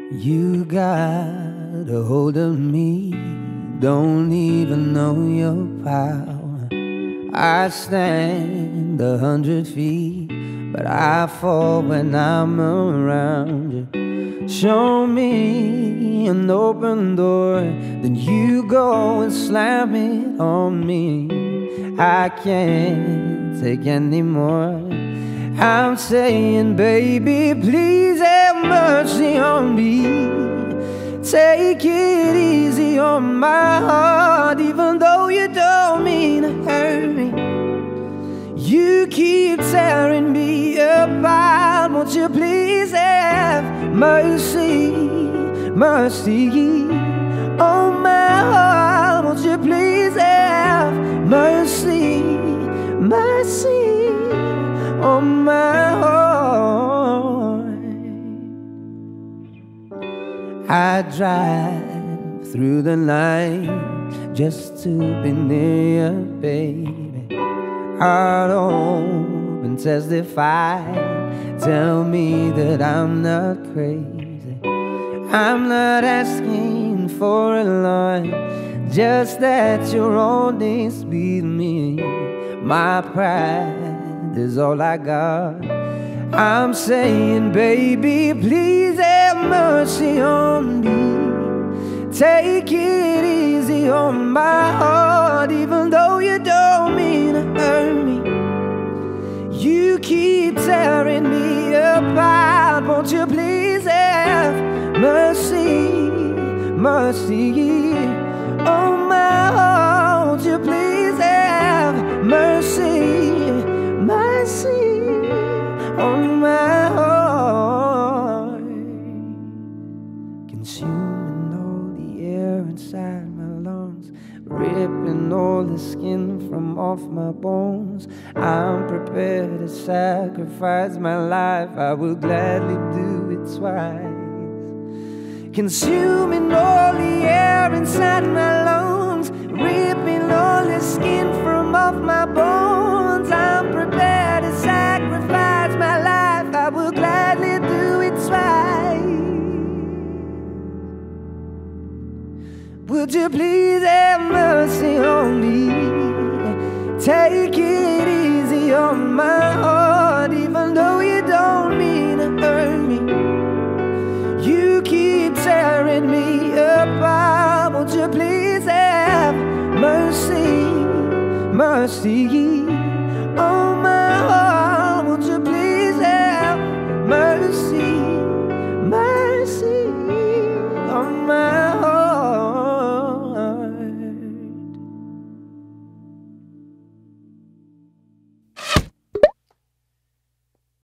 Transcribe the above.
You got a hold of me, don't even know your power. I stand 100 feet, but I fall when I'm around you. Show me an open door, then you go and slam it on me. I can't take any more. I'm saying, baby, please have mercy on me. Take it easy on my heart, even though you don't mean to hurt me. You keep tearing me apart, won't you please have mercy, mercy on my heart, won't you please have mercy, mercy on my heart. I drive through the night just to be near you, baby. Heart open, testify, tell me that I'm not crazy. I'm not asking for a lot, just that you're honest with me. My pride is all I got. I'm saying, baby, please have mercy on me. Take it easy on my heart, even though you don't mean to hurt me. You keep tearing me apart, won't you please have mercy, mercy on my heart, won't you please have mercy, mercy on my heart. Consuming all the air inside my lungs, ripping all the skin from off my bones. I'm prepared to sacrifice my life, I will gladly do it twice. Consuming all the air inside my lungs, ripping all the skin from off my bones. I'm prepared to sacrifice my life, I will gladly do it twice. Would you please have mercy on me? Take it easy on my heart, even though you don't mean to hurt me. You keep tearing me apart, won't you please have mercy, mercy on my